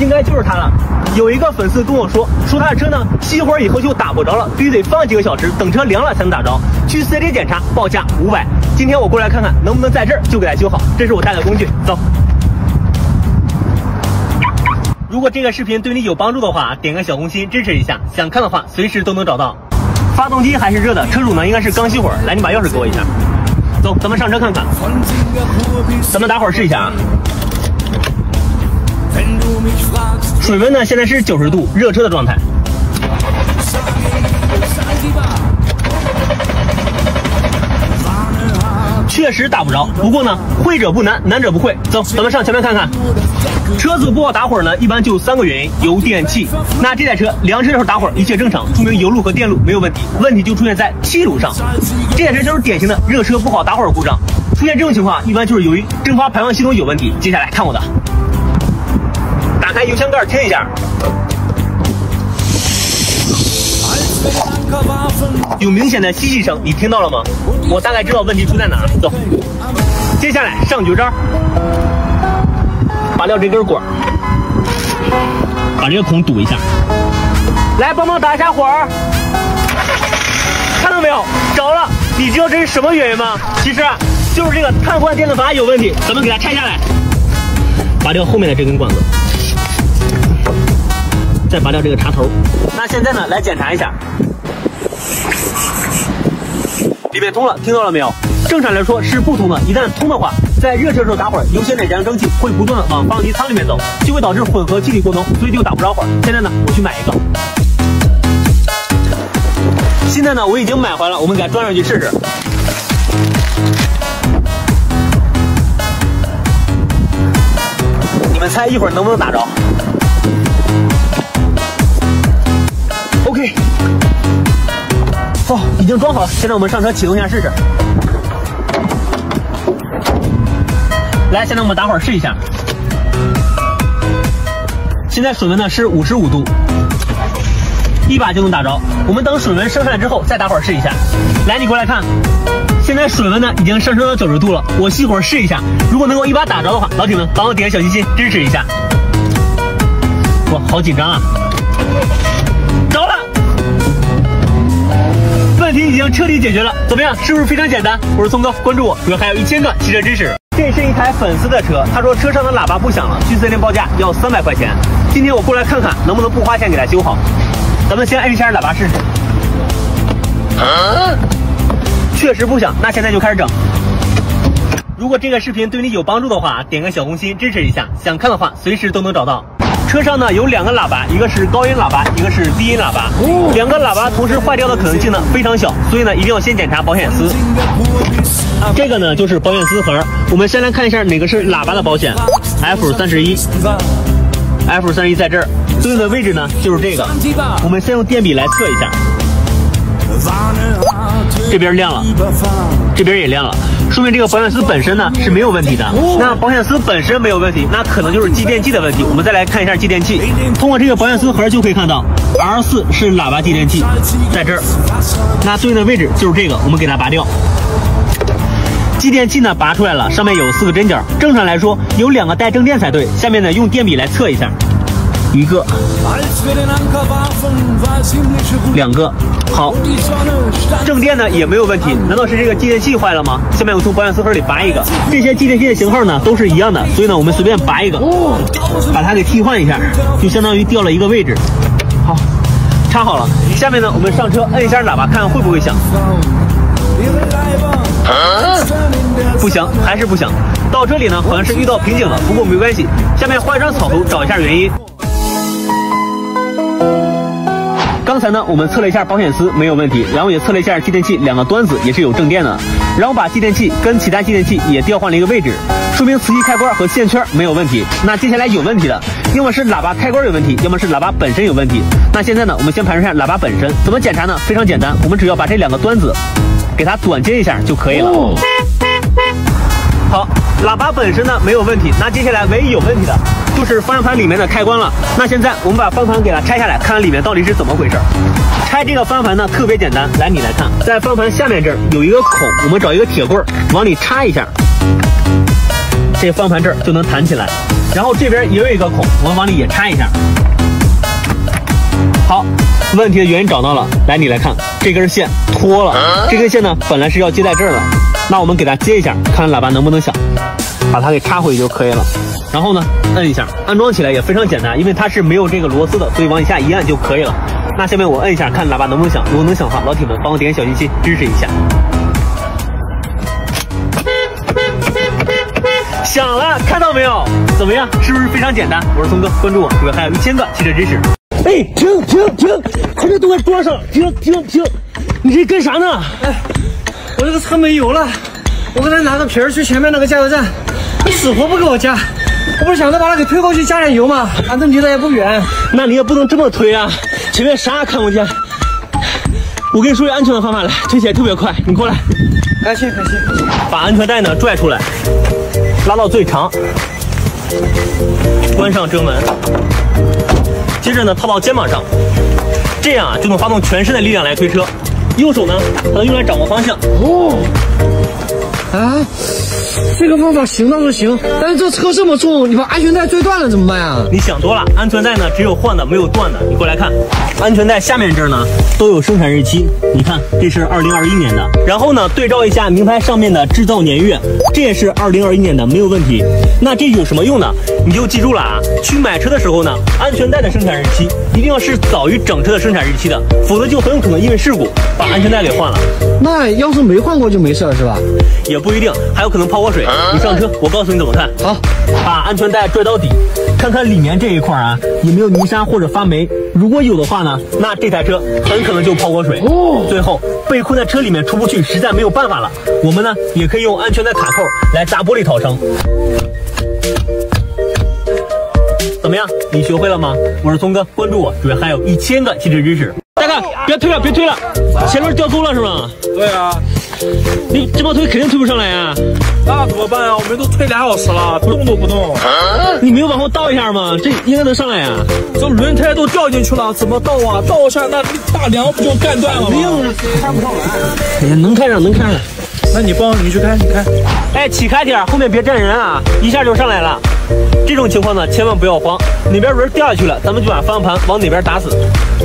应该就是它了。有一个粉丝跟我说他的车呢熄火以后就打不着了，必须得放几个小时，等车凉了才能打着。去4S店检查，报价500。今天我过来看看能不能在这儿就给它修好，这是我带的工具，走。如果这个视频对你有帮助的话，点个小红心支持一下。想看的话，随时都能找到。发动机还是热的，车主呢应该是刚熄火。来，你把钥匙给我一下。走，咱们上车看看。咱们打火试一下啊。水温呢现在是90度，热车的状态。确实打不着，不过呢，会者不难，难者不会。走，咱们上前面看看。车子不好打火呢，一般就3个原因：油、电、气。那这台车凉车的时候打火一切正常，说明油路和电路没有问题，问题就出现在气路上。这台车就是典型的热车不好打火故障。出现这种情况，一般就是由于蒸发排放系统有问题。接下来看我的，打开油箱盖听一下。有明显的吸气声，你听到了吗？我大概知道问题出在哪儿。走，接下来上绝招，拔掉这根管，把这个孔堵一下。来，帮忙打一下火，看到没有？着了。你知道这是什么原因吗？其实就是这个碳换电子阀有问题，咱们给它拆下来，拔掉后面的这根管子，再拔掉这个插头。那现在呢，来检查一下。里面通了，听到了没有？正常来说是不通的，一旦通的话，在热车时候打火，油箱内加上蒸汽会不断的往发动机舱里面走，就会导致混合气体过浓，所以就打不着火。现在呢，我去买一个。现在呢，我已经买回来了，我们给它装上去试试。你们猜一会儿能不能打着 ？OK。哦，已经装好了，现在我们上车启动一下试试。来，现在我们打火试一下。现在水温呢是55度，一把就能打着。我们等水温升上来之后再打火试一下。来，你过来看，现在水温呢已经上升到90度了。我熄火试一下，如果能够一把打着的话，老铁们帮我点个小心心支持一下。哇，好紧张啊！着了。问题已经彻底解决了，怎么样？是不是非常简单？我是聪哥，关注我，主要还有1000个汽车知识。这是一台粉丝的车，他说车上的喇叭不响了，去4S店报价要300块钱。今天我过来看看能不能不花钱给他修好。咱们先摁一下喇叭试试。确实不响，那现在就开始整。如果这个视频对你有帮助的话，点个小红心支持一下。想看的话，随时都能找到。车上呢有2个喇叭，一个是高音喇叭，一个是低音喇叭。2个喇叭同时坏掉的可能性呢非常小，所以呢一定要先检查保险丝。这个呢就是保险丝盒，我们先来看一下哪个是喇叭的保险。F31 在这儿，对应的位置呢就是这个。我们先用电笔来测一下，这边亮了，这边也亮了。说明这个保险丝本身呢是没有问题的。那保险丝本身没有问题，那可能就是继电器的问题。我们再来看一下继电器，通过这个保险丝盒就可以看到 R4 是喇叭继电器，在这儿。那对应的位置就是这个，我们给它拔掉。继电器呢拔出来了，上面有4个针脚，正常来说有2个带正电才对。下面呢用电笔来测一下，一个，2个，好，正电呢也没有问题。难道是这个继电器坏了吗？下面我从保险丝盒里拔一个，这些继电器的型号呢都是一样的，所以呢我们随便拔一个，把它给替换一下，就相当于调了一个位置。好，插好了。下面呢我们上车摁一下喇叭，看看会不会响。不响，还是不响。到这里呢好像是遇到瓶颈了，不过没关系，下面画一张草图找一下原因。刚才呢我们测了一下保险丝没有问题，然后也测了一下继电器2个端子也是有正电的，然后把继电器跟其他继电器也调换了一个位置，说明磁吸开关和线圈没有问题。那接下来有问题的，要么是喇叭开关有问题，要么是喇叭本身有问题。那现在呢我们先盘出一下喇叭本身，怎么检查呢？非常简单，我们只要把这2个端子给它短接一下就可以了。好，喇叭本身呢没有问题，那接下来唯一有问题的就是方向盘里面的开关了。那现在我们把方向盘给它拆下来，看看里面到底是怎么回事。拆这个方向盘呢特别简单，来你来看，在方向盘下面这儿有一个孔，我们找一个铁棍往里插一下，这方向盘这儿就能弹起来。 然后这边也有一个孔，我们往里也插一下。好，问题的原因找到了，来你来看，这根线脱了，这根线呢本来是要接在这儿的，那我们给它接一下，看喇叭能不能响，把它给插回去就可以了。然后呢，摁一下，安装起来也非常简单，因为它是没有这个螺丝的，所以往下一按就可以了。那下面我摁一下，看喇叭能不能响，如果能响的话，老铁们帮我点小心心支持一下。响了，看到没有？怎么样？是不是非常简单？我是聪哥，关注我，这边还有1000个汽车知识。哎，停！快点都快装上！停！你这干啥呢？ 哎，我这个车没油了，我给他拿个瓶儿去前面那个加油站，他死活不给我加。我不是想着把它给推过去加点油吗？反正离得也不远。 那你也不能这么推啊，前面啥也看不见。我给你说一个安全的方法，来，推起来特别快，你过来。 感谢。 把安全带呢拽出来，拉到最长，关上车门。接着呢套到肩膀上，这样啊就能发动全身的力量来推车。右手呢还能用来掌握方向。 哦，啊，这个方法行倒是行，但是这车这么重，你把安全带拽断了怎么办呀？ 你想多了，安全带呢只有换的没有断的。你过来看，安全带下面这儿呢都有生产日期，你看这是2021年的，然后呢对照一下名牌上面的制造年月，这也是2021年的，没有问题。那这有什么用呢？你就记住了啊，去买车的时候呢，安全带的生产日期一定要是早于整车的生产日期的，否则就很有可能因为事故把安全带给换了。 那要是没换过就没事是吧？ 也不一定，还有可能泡过水。你上车，我告诉你怎么看。 好， 把安全带拽到底，看看里面这一块啊有没有泥沙或者发霉，如果有的话呢，那这台车很可能就泡过水。最后被困在车里面出不去，实在没有办法了，我们呢也可以用安全带卡扣来砸玻璃逃生。怎么样？你学会了吗？我是聪哥，关注我，主页还有1000个汽车知识。大哥，别推了，前轮掉钩了是吗？ 对啊， 你这么推肯定推不上来啊。 那怎么办啊？我们都推2小时了，动都不动。 你没有往后倒一下吗？这应该能上来呀。 这轮胎都掉进去了，怎么倒啊？倒下那大梁不就干断了吗？ 开不上来。 哎呀，能开上。 那你去开，你开。 哎，起开点，后面别站人啊，一下就上来了。这种情况呢，千万不要慌，哪边轮掉下去了，咱们就把方向盘往哪边打死，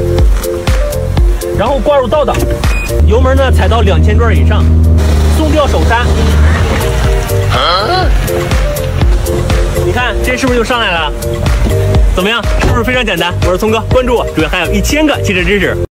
然后挂入倒档，油门呢踩到2000转以上，松掉手刹。你看这是不是就上来了？怎么样？是不是非常简单？我是聪哥，关注我，主页还有1000个汽车知识。